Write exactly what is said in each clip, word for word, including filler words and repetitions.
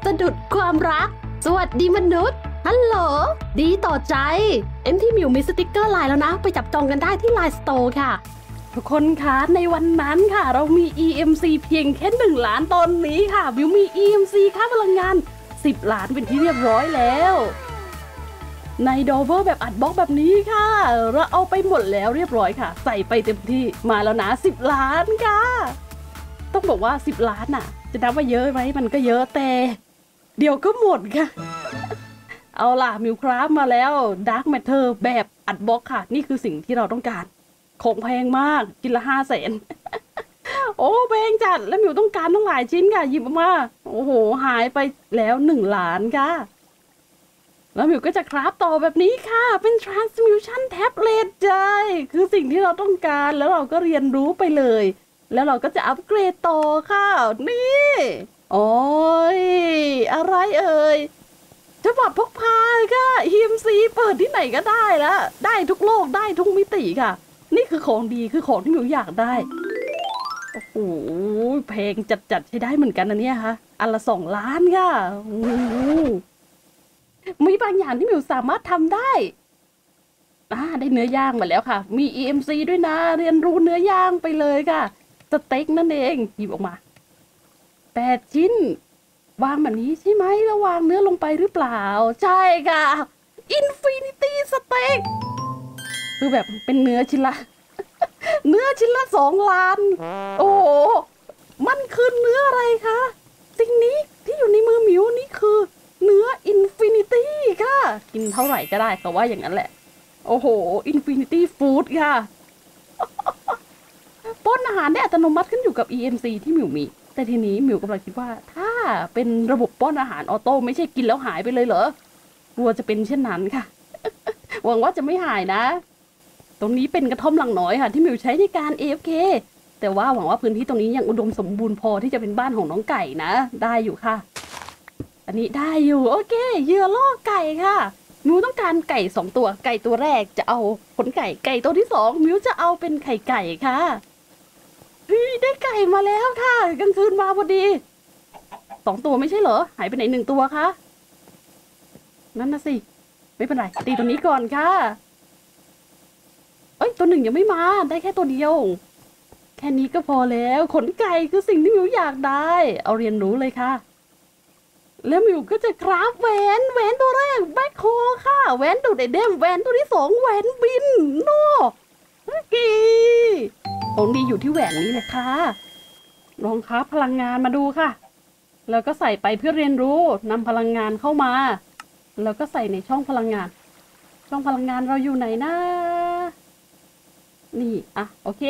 สะดุดความรักสวัสดีมนุษย์ฮัลโหลดีต่อใจเอ็มที่มิวมีสติกเกอร์ไลน์แล้วนะไปจับจองกันได้ที่ไลน์สโตร์ค่ะทุกคนคะในวันนั้นค่ะเรามี อี เอ็ม ซี เพียงแค่หนึ่งล้านตอนนี้ค่ะมิวมี อี เอ็ม ซี ค่าพลังงานสิบล้านเป็นที่เรียบร้อยแล้วในดอเวอร์แบบอัดบล็อกแบบนี้ค่ะเราเอาไปหมดแล้วเรียบร้อยค่ะใส่ไปเต็มที่มาแล้วนะสิบล้านค่ะต้องบอกว่าสิบล้านน่ะจะนับว่าเยอะไหมมันก็เยอะแต่เดี๋ยวก็หมดค่ะเอาล่ะมิวคราฟมาแล้วดาร์กแมทเทอร์แบบอัดบล็อกค่ะนี่คือสิ่งที่เราต้องการของแพงมากกินละห้าแสนโอ้แพงจัดแล้วมิวต้องการต้องหลายชิ้นค่ะหยิบออกมาโอ้โหหายไปแล้วหนึ่งล้านค่ะแล้วมิวก็จะคราฟต่อแบบนี้ค่ะเป็น transmutation tablet ใจคือสิ่งที่เราต้องการแล้วเราก็เรียนรู้ไปเลยแล้วเราก็จะอัปเกรดต่อค่ะนี่โอ้ยอะไรเอ่ยฉบับพกพาค่ะ อี เอ็ม ซี เปิดที่ไหนก็ได้แล้วได้ทุกโลกได้ทุกมิติค่ะนี่คือของดีคือของที่มิวอยากได้โอ้โหเพลงจัดๆใช้ได้เหมือนกันนะเนี่ยค่ะอันละสองล้านค่ะโอ้มีบางอย่างที่มิวสามารถทำได้อ่าได้เนื้อย่างมาแล้วค่ะมี อี เอ็ม ซี ด้วยนะเรียนรู้เนื้อย่างไปเลยค่ะสเต็กนั่นเองหยิบออกมาแปดชิ้นวางแบบนี้ใช่ไหมแล้ววางเนื้อลงไปหรือเปล่าใช่ค่ะ Infinity Steak คือแบบเป็นเนื้อชิ้นละ เนื้อชิ้นละสองล้านโอ้โหมันคือเนื้ออะไรคะสิ่งนี้ที่อยู่ในมือมิวนี่คือเนื้อ Infinity ค่ะกินเท่าไหร่ก็ได้เขาว่าอย่างนั้นแหละโอ้โห Infinity Food ค่ะ ป้อนอาหารได้อัตโนมัติขึ้นอยู่กับ อี เอ็ม ซี ที่มิวมีแต่ทีนี้มิวกำลังคิดว่าถ้าเป็นระบบป้อนอาหารออโต้ไม่ใช่กินแล้วหายไปเลยเหรอกลัวจะเป็นเช่นนั้นค่ะ หวังว่าจะไม่หายนะตรงนี้เป็นกระท่อมหลังน้อยค่ะที่มิวใช้ในการ เอ เอฟ เค แต่ว่าหวังว่าพื้นที่ตรงนี้ยังอุดมสมบูรณ์พอที่จะเป็นบ้านของน้องไก่นะได้อยู่ค่ะอันนี้ได้อยู่โอเคเหยื่อล่อไก่ค่ะมิวต้องการไก่สองตัวไก่ตัวแรกจะเอาขนไก่ไก่ตัวที่สองมิวจะเอาเป็นไข่ไก่ค่ะเฮ้ยได้ไก่มาแล้วค่ะกลางคืนมาพอดีสองตัวไม่ใช่เหรอหายไปไหนหนึ่งตัวคะนั่นนะสิไม่เป็นไรตีตัวนี้ก่อนค่ะเอ้ยตัวหนึ่งยังไม่มาได้แค่ตัวเดียวแค่นี้ก็พอแล้วขนไก่คือสิ่งที่มิวอยากได้เอาเรียนรู้เลยค่ะแล้วมิวก็จะคราฟแหวนแหวนตัวแรกแบ็คโฮค่ะแหวนดูดไอเดมแหวนตัวที่สองแหวนบินโน่กีของดีอยู่ที่แหวนนี้เลยค่ะลองคราฟพลังงานมาดูค่ะแล้วก็ใส่ไปเพื่อเรียนรู้นำพลังงานเข้ามาแล้วก็ใส่ในช่องพลังงานช่องพลังงานเราอยู่ไหนนะนี่อ่ะโอเค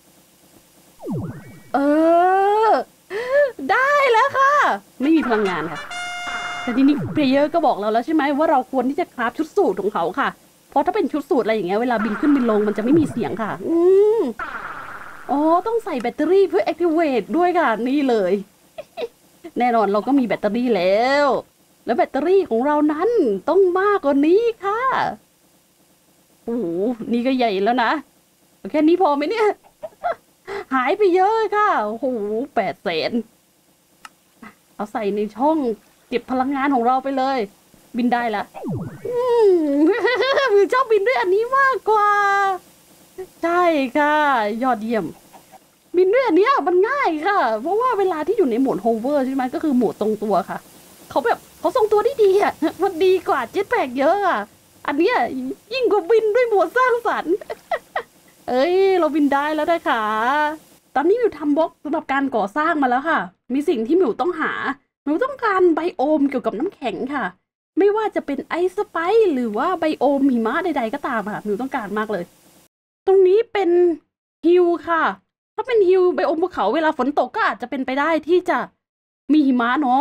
เออได้แล้วค่ะไม่มีพลังงานค่ะแต่ทีนี้เพลเยอร์ก็บอกเราแล้วใช่ไหมว่าเราควรที่จะคราฟชุดสูทของเขาค่ะเพราะถ้าเป็นชุดสูทอะไรอย่างเงี้ยเวลาบินขึ้นบินลงมันจะไม่มีเสียงค่ะอืมอ๋อต้องใส่แบตเตอรี่เพื่อ activate ด้วยค่ะนี่เลยแน่นอนเราก็มีแบตเตอรี่แล้วแล้วแบตเตอรี่ของเรานั้นต้องมากกว่านี้ค่ะโอ้โหนี่ก็ใหญ่แล้วนะแค่นี้พอไหมเนี่ยหายไปเยอะค่ะโอ้โหแปดแสนเอาใส่ในช่องเก็บพลังงานของเราไปเลยบินได้ละอืมชอบบินด้วยอันนี้มากกว่าใช่ค่ะยอดเยี่ยมบินด้วยอันนี้มันง่ายค่ะเพราะว่าเวลาที่อยู่ในโหมดโฮเวอร์ใช่ไหมก็คือโหมดตรงตัวค่ะเขาแบบเขาทรงตัวได้ดีอ่ะมันดีกว่าเจ็ตแพ็กเยอะอ่ะอันเนี้ยยิ่งกว่าบินด้วยโหมดสร้างสรรค์เอ้ยเราบินได้แล้วนะคะตอนนี้มิวทำบล็อกสำหรับการก่อสร้างมาแล้วค่ะมีสิ่งที่มิวต้องหามิวต้องการไบโอมเกี่ยวกับน้ำแข็งค่ะไม่ว่าจะเป็นไอซ์สไปซ์หรือว่าไบโอมหิมะใดๆก็ตามค่ะมิวต้องการมากเลยตรงนี้เป็นฮิลค่ะถ้าเป็นฮิลไบโอมภูเขาเวลาฝนตกก็อาจจะเป็นไปได้ที่จะมีหิมะเนาะ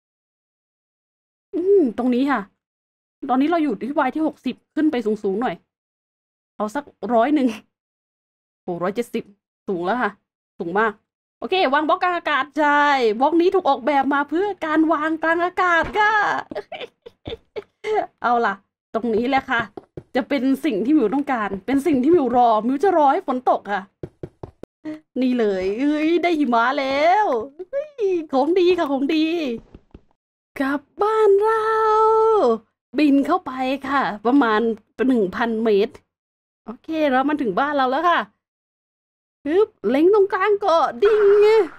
อืมตรงนี้ค่ะตอนนี้เราอยู่ที่วายที่หกสิบขึ้นไปสูงๆหน่อยเอาสักร้อยหนึ่งโอ้ร้อยเจ็ดสิบสูงแล้วค่ะสูงมากโอเควางบล็อกกลางอากาศใช่บล็อกนี้ถูกออกแบบมาเพื่อการวางกลางอากาศค่ะ เอาล่ะตรงนี้แหละค่ะจะเป็นสิ่งที่มิวต้องการเป็นสิ่งที่มิวรอมิวจะรอให้ฝนตกค่ะนี่เลยเอ้ยได้หิมะแล้วของดีค่ะของดีกลับบ้านเรา บินเข้าไปค่ะ ประมาณหนึ่งพันเมตรโอเคเรามาถึงบ้านเราแล้วค่ะฮึบเล็งตรงกลางเกาะดิ่ง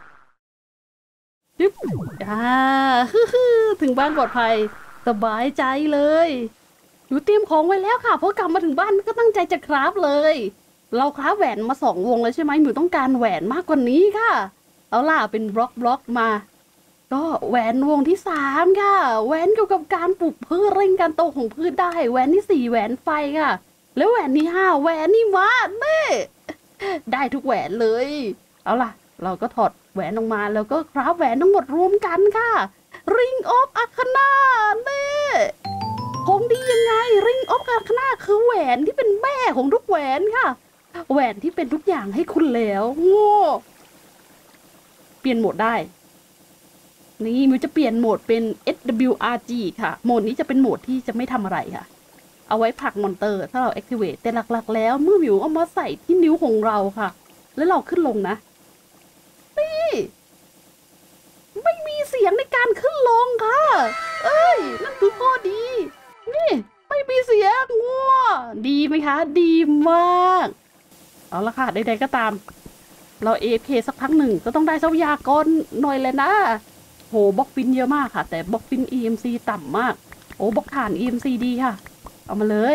ฮึบอ่าฮึถึงบ้านปลอดภัยสบายใจเลยอยู่เตรียมของไว้แล้วค่ะเพราะกลับมาถึงบ้านก็ตั้งใจจะคราฟเลยเราคราฟแหวนมาสองวงแล้วใช่ไหมหมิวต้องการแหวนมากกว่านี้ค่ะเอาล่ะเป็นบล็อกบล็อกมาก็แหวนวงที่สามค่ะแหวนเกี่ยวกับการปลูกพืชเร่งการโตของพืชได้แหวนที่สี่แหวนไฟค่ะแล้วแหวนที่ห้าแหวนนี่มาเน่ได้ทุกแหวนเลยเอาล่ะเราก็ถอดแหวนออกมาแล้วก็คราฟแหวนทั้งหมดรวมกันค่ะ Ring of Arcana เน่ของดียังไง Ring of Arcana คือแหวนที่เป็นแม่ของทุกแหวนค่ะแหวนที่เป็นทุกอย่างให้คุณแล้วโง่เปลี่ยนโหมดได้นี่มิวจะเปลี่ยนโหมดเป็น เอส ดับเบิลยู อาร์ จี ค่ะโหมดนี้จะเป็นโหมดที่จะไม่ทำอะไรค่ะเอาไว้ผลักมอนเตอร์ถ้าเรา activate แต่หลักๆแล้วเมื่อมิวเอามาใส่ที่นิ้วของเราค่ะแล้วเราขึ้นลงนะนี่ไม่มีเสียงในการขึ้นลงค่ะเอ้ยนั่นคือข้อดีนี่ไม่มีเสียงงัวดีไหมคะดีมากเอาละค่ะใดๆก็ตามเรา เอ เอฟ เค สักพักหนึ่งก็ต้องได้ทรัพยากรหน่อยเลยนะโหบล็อกฟินเยอะมากค่ะแต่บล็อกฟิน อี เอ็ม ซี ต่ำมากโอ้บล็อกฐาน อี เอ็ม ซี ดีค่ะเอามาเลย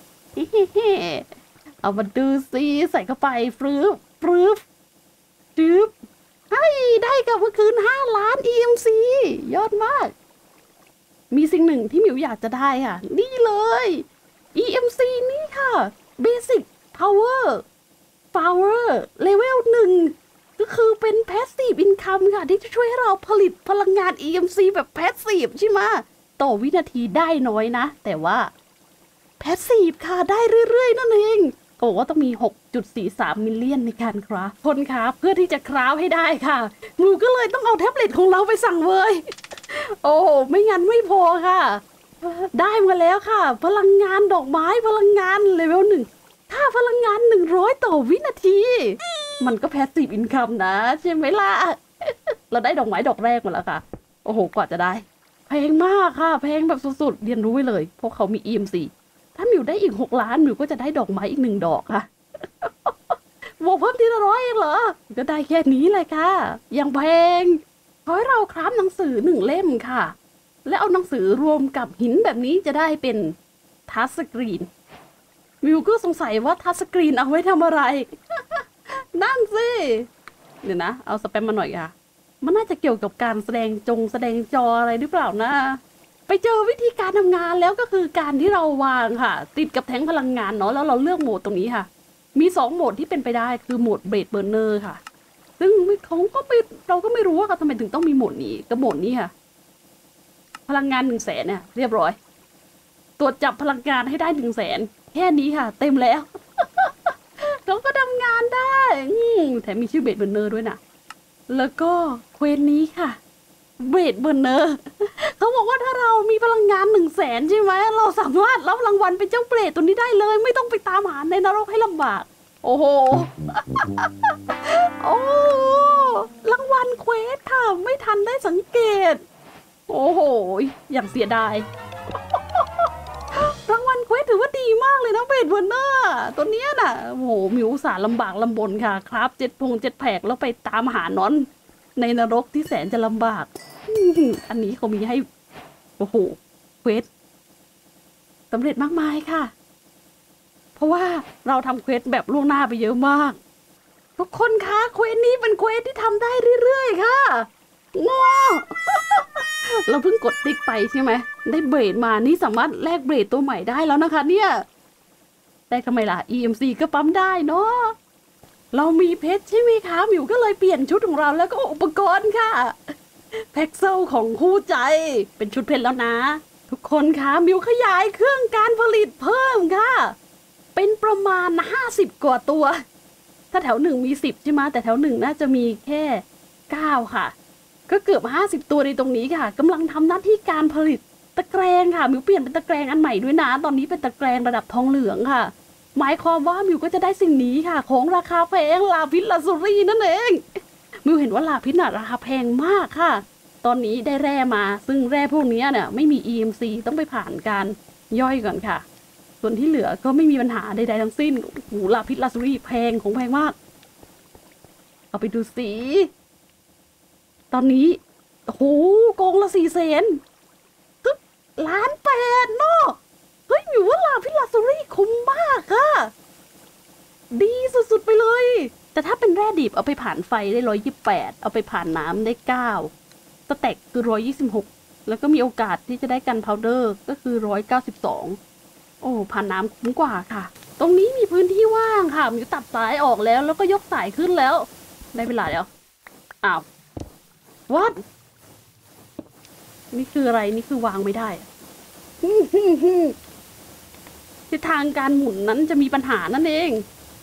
เอามาดูซิใส่เข้าไปฟรึบฟรึบจึ๊บให้ได้กับเมื่อคืนห้าล้าน อี เอ็ม ซี ยอดมากมีสิ่งหนึ่งที่หมิวอยากจะได้ค่ะนี่เลย อี เอ็ม ซี นี่ค่ะ Basic Power Power Level หนึ่งก็คือเป็น Passive Income ค่ะที่จะช่วยให้เราผลิตพลังงาน อี เอ็ม ซี แบบ Passive ใช่ไหมต่อวินาทีได้น้อยนะแต่ว่าแพสซีฟค่ะได้เรื่อยๆนั่นเองโอ้ว่าต้องมี หกจุดสี่สาม มิลเลียนในการคราฟคนคราฟเพื่อที่จะคราฟให้ได้ค่ะหนูก็เลยต้องเอาแท็บเล็ตของเราไปสั่งเวยโอ้ไม่งั้นไม่พอค่ะได้มาแล้วค่ะพลังงานดอกไม้พลังงานเลเวลหนึ่งค่าพลังงานหนึ่งร้อยต่อวินาทีมันก็แพสซีฟอินคัมนะใช่ไหมล่ะเราได้ดอกไม้ดอกแรกมาแล้วค่ะโอ้โหกว่าจะได้แพงมากค่ะแพงแบบสุดๆเรียนรู้ไว้เลยเพราะเขามี อี เอ็ม ซี ถ้ามิวได้อีกหกล้านมิวก็จะได้ดอกไม้อีกหนึ่งดอกค่ะบวกเพิ่มทีละร้อยเองเหรอก็ได้แค่นี้เลยค่ะยังแพงขอให้เราคราฟหนังสือหนึ่งเล่มค่ะและเอาหนังสือรวมกับหินแบบนี้จะได้เป็นทัชสกรีนมิวก็สงสัยว่าทัชสกรีนเอาไว้ทำอะไร นั่นสิเดี๋ยวนะเอาสแปมมาหน่อยค่ะมันน่าจะเกี่ยวกับการแสดงจงแสดงจออะไรหรือเปล่านะไปเจอวิธีการทำงานแล้วก็คือการที่เราวางค่ะติดกับแท้งพลังงานเนาะแล้วเราเลือกโหมดตรงนี้ค่ะมีสองโหมดที่เป็นไปได้คือโหมดเบรดเบอร์เนอร์ค่ะซึ่งเขาก็ไม่เราก็ไม่รู้ว่าทำไมถึงต้องมีโหมดนี้กับโหมดนี้ค่ะพลังงานหนึ่งแสนเนี่ยเรียบร้อยตรวจจับพลังงานให้ได้หนึ่งแสนแค่นี้ค่ะเต็มแล้ว เราก็ทำงานได้แถมมีชื่อเบรดเบอร์เนอร์ด้วยนะแล้วก็เควสนี้ค่ะเบรดเบอร์เนอร์เขาบอกว่าถ้าเรามีพลังงานหนึ่งแสนใช่ไหมเราสามารถรับรางวัลเป็นเจ้าเบรดตัวนี้ได้เลยไม่ต้องไปตามหาในนรกให้ลำบากโอ้โห โอ้รางวัลเควสค่ะไม่ทันได้สังเกตโอ้โหอย่างเสียดายรางวัลเควสถือว่าดีมากเลยนะเบรดเบอร์เนอร์ตัวเนี้ยน่ะโอ้โหมิวอุตส่าห์ลำบากลำบนค่ะครับเจ็ดพงเจ็ดแผกแล้วไปตามหานอนในนรกที่แสนจะลำบากอันนี้เขามีให้โอ้โหเควสสำเร็จมากมายค่ะเพราะว่าเราทำเควสแบบล่วงหน้าไปเยอะมากทุกคนคะเควสนี้เป็นเควสที่ทำได้เรื่อยๆค่ะง้อ เราเพิ่งกดติ๊กไปใช่ไหมได้เบรดมานี่สามารถแลกเบรดตัวใหม่ได้แล้วนะคะเนี่ยแต่ทำไมล่ะ อี เอ็ม ซี ก็ปั๊มได้เนาะเรามีเพชรใช่ไหมคะหมิวก็เลยเปลี่ยนชุดของเราแล้วก็อุปกรณ์ค่ะแพ็กเซลของคู่ใจเป็นชุดเพชรแล้วนะทุกคนคะหมิวขยายเครื่องการผลิตเพิ่มค่ะเป็นประมาณห้าสิบกว่าตัวถ้าแถวหนึ่งมีสิบใช่ไหมแต่แถวหนึ่งน่าจะมีแค่เก้าค่ะก็เกือบห้าสิบตัวในตรงนี้ค่ะกำลังทำหน้าที่การผลิตตะแกรงค่ะหมิวเปลี่ยนเป็นตะแกรงอันใหม่ด้วยนะตอนนี้เป็นตะแกรงระดับทองเหลืองค่ะหมายความว่ามิวก็จะได้สิ่งนี้ค่ะของราคาแพงลาพิษลาซูรี่นั่นเองมิวเห็นว่าลาพิษน่ะราคาแพงมากค่ะตอนนี้ได้แร่มาซึ่งแร่พวกนี้เนี่ยไม่มี อี เอ็ม ซี ต้องไปผ่านการย่อยก่อนค่ะส่วนที่เหลือก็ไม่มีปัญหาใดๆทั้งสิ้นโอ้โหลาพิษลาซูรี่แพงของแพงมากเอาไปดูสิตอนนี้โอ้โหกองละสี่แสนล้านแปดเนาะเฮ้ยหมิวว่าลาพิษลาซูรี่คุ้มมากค่ะดีสุดๆไปเลยแต่ถ้าเป็นแร่ดิบเอาไปผ่านไฟได้ร้อยยี่สิบแปดเอาไปผ่านน้ำได้เก้าสแต็กคือร้อยยี่สิบหกแล้วก็มีโอกาสที่จะได้กันพาวเดอร์ก็คือร้อยเก้าสิบสองโอ้ผ่านน้ำคุ้มกว่าค่ะตรงนี้มีพื้นที่ว่างค่ะมิวตัดสายออกแล้วแล้วก็ยกสายขึ้นแล้วได้เวลาแล้วอ้าววัดนี่คืออะไรนี่คือวางไม่ได้ทิศทางการหมุนนั้นจะมีปัญหานั่นเอง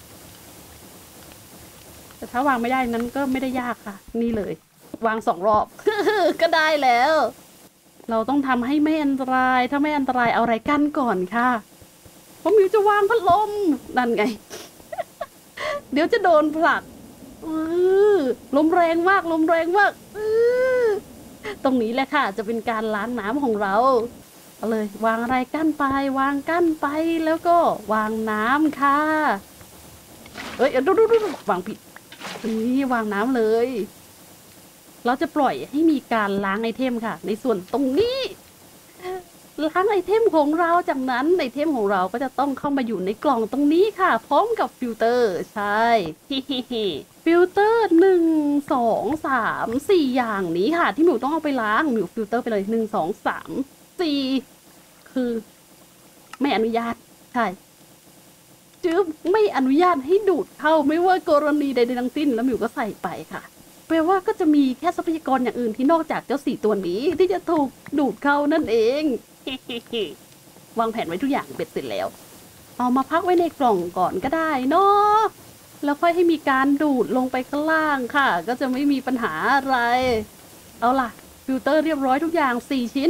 แต่ถ้าวางไม่ได้นั้นก็ไม่ได้ยากค่ะนี่เลยวางสองรอบ ก็ได้แล้วเราต้องทำให้ไม่อันตรายถ้าไม่อันตรายเอาอะไรกั้นก่อนค่ะเพราะมิวจะวางพัดลมนั่นไง เดี๋ยวจะโดนผลักลมแรงมากลมแรงมากตรงนี้แหละค่ะจะเป็นการล้างน้ำของเราเอาเลยวางอะไรกั้นไปวางกั้นไปแล้วก็วางน้ำค่ะเอ้ยดูดูดูวางผิดนี่วางน้ำเลยเราจะปล่อยให้มีการล้างไอเทมค่ะในส่วนตรงนี้ล้างไอเทมของเราจากนั้นไอเทมของเราก็จะต้องเข้ามาอยู่ในกล่องตรงนี้ค่ะพร้อมกับฟิลเตอร์ใช่ฟิลเตอร์หนึ่งสองสามสี่อย่างนี้ค่ะที่หมิวต้องเอาไปล้างหมิวฟิลเตอร์ไปเลยหนึ่งสองสามสี่คือไม่อนุญาตใช่จึ๊บไม่อนุญาตให้ดูดเข้าไม่ว่ากรณีใดๆทั้งสิ้นแล้วหมิวก็ใส่ไปค่ะแปลว่าก็จะมีแค่ทรัพยากรอย่างอื่นที่นอกจากเจ้าสี่ตัวนี้ที่จะถูกดูดเข้านั่นเองวางแผนไว้ทุกอย่างเบ็ดเสร็จแล้วเอามาพักไว้ในกล่องก่อนก็ได้เนาะแล้วค่อยให้มีการดูดลงไปข้างล่างค่ะก็จะไม่มีปัญหาอะไรเอาล่ะฟิลเตอร์เรียบร้อยทุกอย่างสี่ชิ้น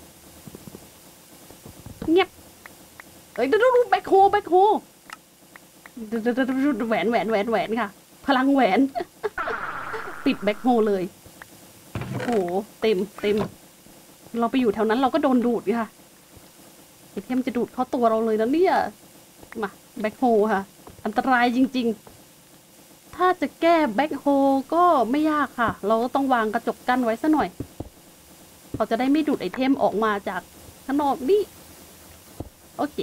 เงียบเอ้ยดูดูแบ็คโฮแบ็คโฮแหวนแหวนแหวนแหวนค่ะพลังแหวนปิดแบ็คโฮเลยโอ้โหเต็มเต็มเราไปอยู่แถวนั้นเราก็โดนดูดค่ะไอเทมจะดูดเข้าตัวเราเลยนะเนี่ยมาแบ็คโฮค่ะอันตรายจริงๆถ้าจะแก้แบ็คโฮก็ไม่ยากค่ะเราก็ต้องวางกระจกกั้นไว้ซะหน่อยเขาจะได้ไม่ดูดไอเทมออกมาจากข้างนอกนี่โอเค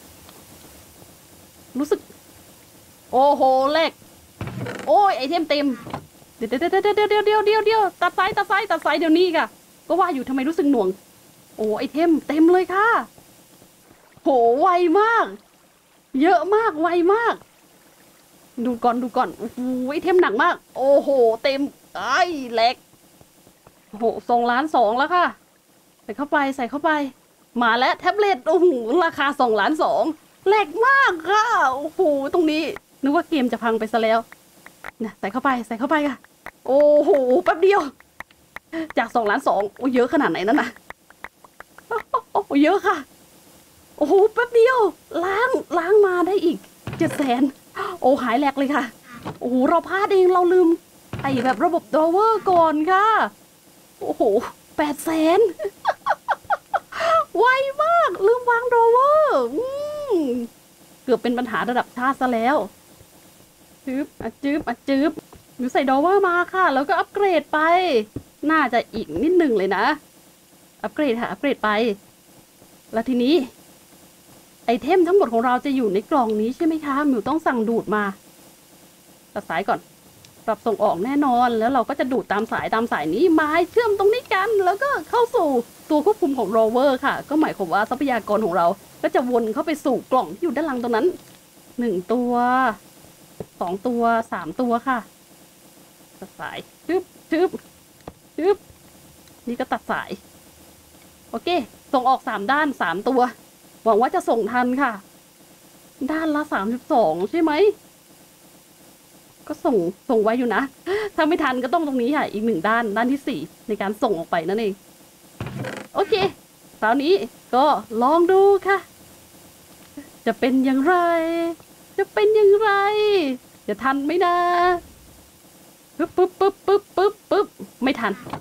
รู้สึกโอ้โหเล็กโอ้ยไอเทมเต็มเดี๋ยวเดี๋ยวเดี๋ยวเดี๋ยวเดี๋ยวเดี๋ยวเดี๋ยวตัดสายตัดสายตัดสายเดี๋ยวนี้ค่ะก็ว่าอยู่ทำไมรู้สึกหน่วงโอ้ไอเทมเต็มเลยค่ะโหไวมากเยอะมากไวมากดูก่อนดูก่อนโอ้โหไอเทมหนักมากโอ้โหเต็มไอ้เล็กโอ้โหสองล้านสองแล้วค่ะใส่เข้าไปใส่เข้าไปมาแล้วแท็บเล็ตโอ้โหราคาสองล้านสองแหลกมากค่ะโอ้โหตรงนี้นึกว่าเกมจะพังไปซะแล้วนะใส่เข้าไปใส่เข้าไปค่ะโอ้โหแป๊บเดียวจากสองล้านสองโอ้เยอะขนาดไหนนั่นนะโอ้เยอะค่ะโอ้โหแป๊บเดียวล้างล้างมาได้อีกเจ็ดแสนโอ้หายแหลกเลยค่ะโอ้โหเราพลาดเองเราลืมไอ้แบบระบบดอเวอร์ก่อนค่ะโอ้โหแปดแสนไวมากลืมวางดอเวอร์เกือบเป็นปัญหาระดับชาติซะแล้วจึ๊บอ่ะจึ๊บอ่ะจึ๊บหนูใส่ดอเวอร์มาค่ะแล้วก็อัปเกรดไปน่าจะอีกนิดหนึ่งเลยนะอัปเกรดค่ะอัปเกรดไปแล้วทีนี้ไอเทมทั้งหมดของเราจะอยู่ในกล่องนี้ใช่ไหมคะหนูต้องสั่งดูดมาตัดสายก่อนปรับส่งออกแน่นอนแล้วเราก็จะดูดตามสายตามสายนี้มาเชื่อมตรงนี้กันแล้วก็เข้าสู่ตัวควบคุมของโรเวอร์ค่ะก็หมายความว่าทรัพยากรของเราก็จะวนเข้าไปสู่กล่องที่อยู่ด้านหลังตรงนั้นหนึ่งตัวสองตัวสามตัวค่ะตัดสายจึ๊บจึ๊บจึ๊บนี่ก็ตัดสายโอเคส่งออกสามด้านสามตัวหวังว่าจะส่งทันค่ะด้านละสามสิบสองใช่ไหมก็ส่งส่งไว้อยู่นะถ้าไม่ทันก็ต้องตรงนี้ค่ะอีกหนึ่งด้านด้านที่สี่ในการส่งออกไปนั่นเองโอเคคราวนี้ก็ลองดูค่ะจะเป็นอย่างไรจะเป็นอย่างไรจะทันไหมนะปึ๊บปึ๊บปึ๊บปึ๊บปึ๊บปึ๊บไม่ทัน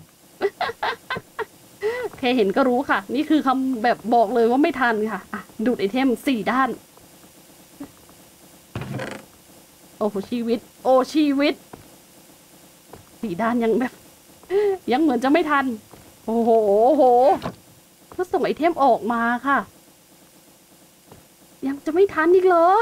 แค่เห็นก็รู้ค่ะนี่คือคำแบบบอกเลยว่าไม่ทันค่ะอ่ะดูดไอเทมสี่ด้านโอ้โหชีวิตโอ้ชีวิตสี่ด้านยังแบบยังเหมือนจะไม่ทันโอ้โหโอ้โหเพื่อส่งไอเทมออกมาค่ะยังจะไม่ทันอีกเหรอ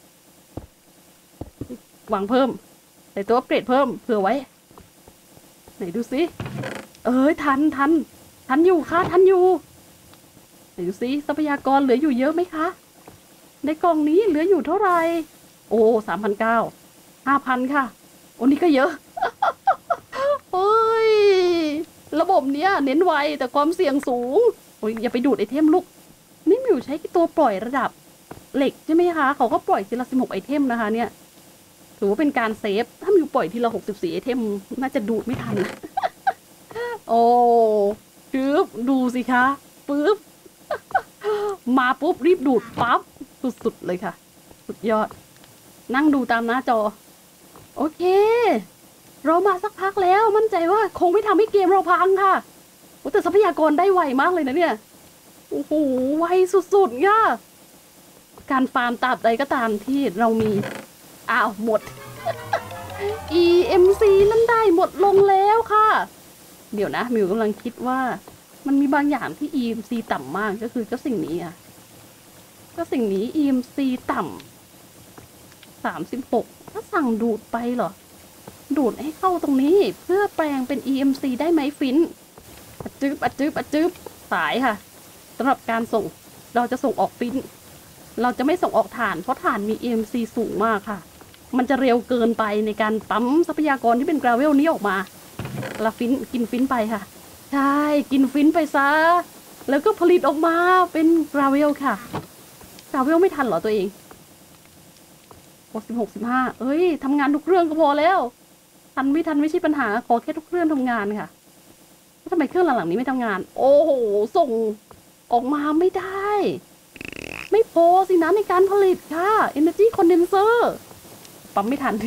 หวังเพิ่มใส่ตัวอัปเกรดเพิ่มเผื่อไว้ไหนดูสิเอ้ยทันทันทันอยู่ค่ะทันอยู่ไหนดูสิทรัพยากรเหลืออยู่เยอะไหมคะในกล่องนี้เหลืออยู่เท่าไหร่โอ้สามพันเก้าห้าพันค่ะโอ้นี่ก็เยอะเฮ้ยระบบเนี้ยเน้นไวแต่ความเสี่ยงสูงโอ้ยอย่าไปดูดไอเทมลูกนี่มิวใช้ตัวปล่อยระดับเหล็กใช่ไหมคะเขาก็ปล่อยทีละสิบหกไอเทมนะคะเนี่ยถือว่าเป็นการเซฟถ้ามิวปล่อยทีละหกสิบสี่ไอเทมน่าจะดูดไม่ทันโอ้ปึ๊บดูสิคะปึ๊บมาปุ๊บรีบดูดปั๊บสุดๆเลยค่ะสุดยอดนั่งดูตามหน้าจอโอเคเรามาสักพักแล้วมั่นใจว่าคงไม่ทำให้เกมเราพังค่ะแต่ทรัพยากรได้ไวมากเลยนะเนี่ยโอ้โหไวสุดๆค่ะการฟาร์มตราบใดก็ตามที่เรามีอ้าวหมด อี เอ็ม ซี นั่นได้หมดลงแล้วค่ะเดี๋ยวนะมิวกำลังคิดว่ามันมีบางอย่างที่ อี เอ็ม ซี ต่ำมากก็คือเจ้าสิ่งนี้อ่ะเจ้าสิ่งนี้ อี เอ็ม ซี ต่ำสามสิบหกถ้าสั่งดูดไปเหรอดูดให้เข้าตรงนี้เพื่อแปลงเป็น อี เอ็ม ซี ได้ไหมฟินอัดจึ๊บอัดจึ๊บอัดจึ๊บสายค่ะสำหรับการส่งเราจะส่งออกฟินเราจะไม่ส่งออกฐานเพราะฐานมี อี เอ็ม ซี สูงมากค่ะมันจะเร็วเกินไปในการปั๊มทรัพยากรที่เป็นกราเวลนี้ออกมาแล้วฟินกินฟินไปค่ะใช่กินฟินไปซะแล้วก็ผลิตออกมาเป็นกราเวลค่ะกราเวลไม่ทันเหรอตัวเองหกสิบหกสิบห้าเอ้ยทำงานทุกเครื่องก็พอแล้วทันไม่ทันไม่ใช่ปัญหาขอแค่ทุกเครื่องทำงานค่ะทำไมเครื่องหลังๆนี้ไม่ทำงานโอ้โหส่งออกมาไม่ได้ไม่พอสินะในการผลิตค่ะ Energy Condenser ปั๊มไม่ทัน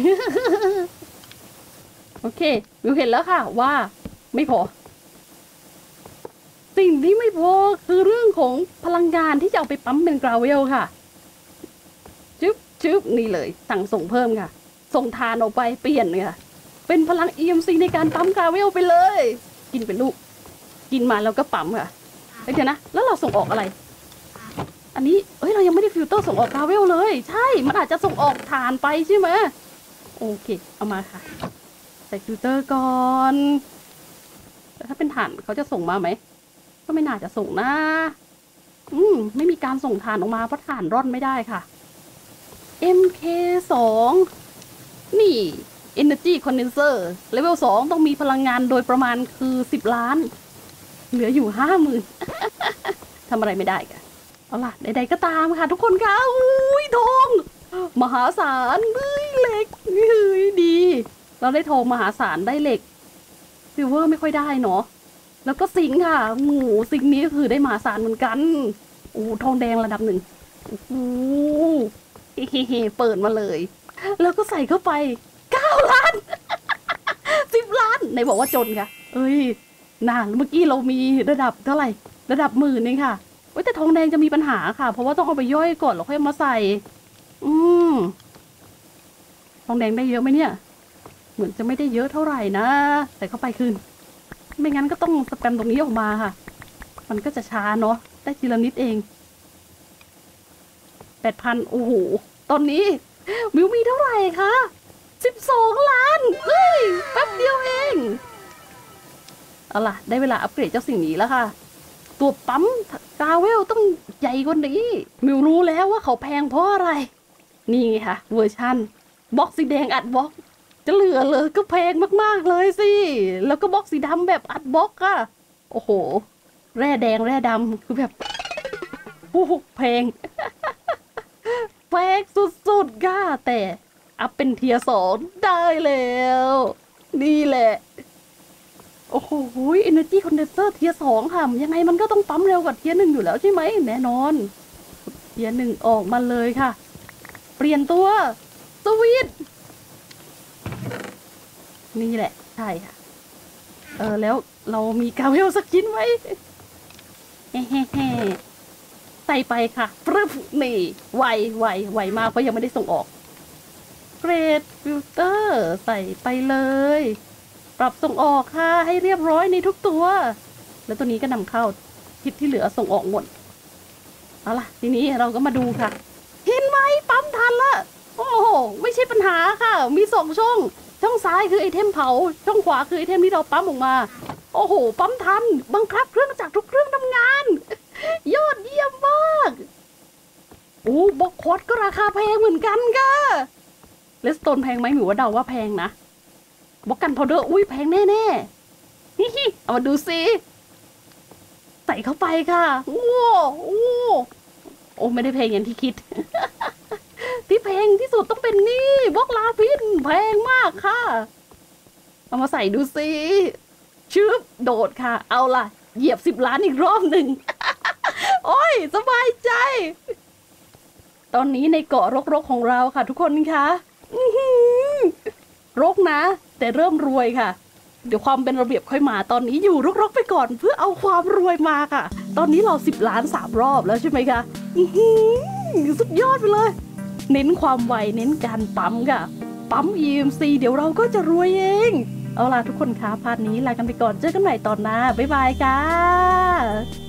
โอเควิวเห็นแล้วค่ะว่าไม่พอสิ่งที่ไม่พอคือเรื่องของพลังงานที่จะเอาไปปั๊มเป็นกราเวลค่ะจึ๊บจึ๊บนี่เลยสั่งส่งเพิ่มค่ะส่งทานออกไปเปลี่ยนค่ะเป็นพลัง อี เอ็ม ซี ในการปั๊มกราเวลไปเลยกินเป็นลูกกินมาแล้วก็ปั๊มค่ะเดี๋ยวนะแล้วเราส่งออกอะไรอันนี้เอ้ยเรายังไม่ได้ฟิลเตอร์ส่งออกกราเวลเลยใช่มันอาจจะส่งออกทานไปใช่ไหมโอเคเอามาค่ะใส่ฟิลเตอร์ก่อนแต่ถ้าเป็นฐานเขาจะส่งมาไหมก็ไม่น่าจะส่งนะอืมไม่มีการส่งฐานออกมาเพราะฐานร่อนไม่ได้ค่ะ เอ็ม เค สอง นี่ Energy Condenser Level สองต้องมีพลังงานโดยประมาณคือสิบล้านเหลืออยู่ห้าหมื่น ทำอะไรไม่ได้ค่ะเอาล่ะใดๆก็ตามค่ะทุกคนค่ะอุ้ยทองมหาศาลเฮ้ยเหล็กเฮ้ยดีเราได้ทองมหาศาลได้เหล็กซิลเวอร์ไม่ค่อยได้เนาะแล้วก็ซิงค์ค่ะหมูซิงค์นี้ก็คือได้มหาศาลเหมือนกันโอ้ทองแดงระดับหนึ่งโอ้โหเฮ้เปิดมาเลยแล้วก็ใส่เข้าไปเก้าล้าน สิบล้านไหนบอกว่าจนค่ะเอ้ยน่าเมื่อกี้เรามีระดับเท่าไหร่ระดับหมื่นเองค่ะเว้ยแต่ทองแดงจะมีปัญหาค่ะเพราะว่าต้องเอาไปย่อยก่อนแล้วค่อยมาใส่อืมทองแดงได้เยอะไหมเนี่ยเหมือนจะไม่ได้เยอะเท่าไหร่นะใส่เข้าไปคืนไม่งั้นก็ต้องสแปมตรงนี้ออกมาค่ะมันก็จะช้าเนาะได้ทีละนิดเองแปดพันโอ้โหตอนนี้มิวมีเท่าไหร่คะสิบสองล้านเฮ้ยแป๊บเดียวเองเอาล่ะได้เวลาอัปเกรดเจ้าสิ่งนี้แล้วค่ะตัวปั๊มกาเวลต้องใหญ่กว่านี้มิวรู้แล้วว่าเขาแพงเพราะอะไรนี่ไงค่ะเวอร์ชันบล็อกสีแดงอัดบล็อกจะเหลือเลยก็แพงมากๆเลยสิแล้วก็บล็อกสีดำแบบอัดบล็อกค่ะโอ้โหแร่แดงแร่ดำคือแบบโอ้โหแพง แพงสุดๆค่ะแต่อัพเป็นเทียร์สองได้แล้วนี่แหละโอ้โห Energy Condenser เทียร์สองค่ะยังไงมันก็ต้องปั๊มเร็วกว่าเทียร์หนึ่งอยู่แล้วใช่ไหมแน่นอนเทียร์หนึ่งออกมาเลยค่ะเปลี่ยนตัวสวิตช์นี่แหละใช่ค่ะเออแล้วเรามีกาเวลสักชิ้นไหมเฮ้เฮ้เฮ้ใส่ไปค่ะปรึบนี่ไวไวไวมากเพราะยังไม่ได้ส่งออกเกรดฟิลเตอร์ใส่ไปเลยปรับส่งออกค่ะให้เรียบร้อยในทุกตัวแล้วตัวนี้ก็นำเข้าทิศที่เหลือส่งออกหมดเอาล่ะทีนี้เราก็มาดูค่ะเห็นไหมปั๊มทันละโอ้โหไม่ใช่ปัญหาค่ะมีสองช่องช่องซ้ายคือไอเทมเผาช่องขวาคือไอเทมที่เราปั๊มออกมาโอ้โหปั๊มทันบังคับเครื่องจักรทุกเครื่องทำงานยอดเยี่ยมมากโอ้บล็อกคอร์ดก็ราคาแพงเหมือนกันค่ะเลสโตนแพงไหมหมิวว่าเดาว่าแพงนะบล็อกกันพาวเดอร์อุ้ยแพงแน่ๆฮิฮิเอามาดูสิใส่เข้าไปค่ะโอ้โอ้โอ้ไม่ได้แพงอย่างที่คิด ที่แพงที่สุดต้องเป็นนี่บล็อกลาฟินแพงมากค่ะเอามาใส่ดูสิชึบโดดค่ะเอาล่ะเหยียบสิบล้านอีกรอบหนึ่ง โอ้ยสบายใจตอนนี้ในเกาะรกๆของเราค่ะทุกคนคะรกนะแต่เริ่มรวยค่ะเดี๋ยวความเป็นระเบียบค่อยมาตอนนี้อยู่รกๆไปก่อนเพื่อเอาความรวยมาค่ะตอนนี้เราสิบล้านสามรอบแล้วใช่ไหมคะสุดยอดไปเลยเน้นความไวเน้นการปั๊มค่ะปั๊ม อี เอ็ม ซี เดี๋ยวเราก็จะรวยเองเอาล่ะทุกคนคะพาร์ทนี้ลากันไปก่อนเจอกันใหม่ตอนหน้าบ๊ายบายค่ะ